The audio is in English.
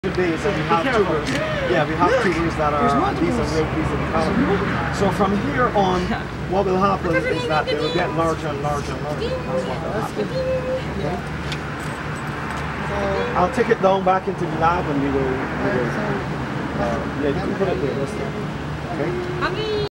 Days and we have tubers. Yeah, we have tubers that are these are real pieces of caliber. So from here on, what will happen is that they will get larger and larger and larger. That's what will happen. Okay? I'll take it down back into the lab and we will yeah, you can put it there. Okay.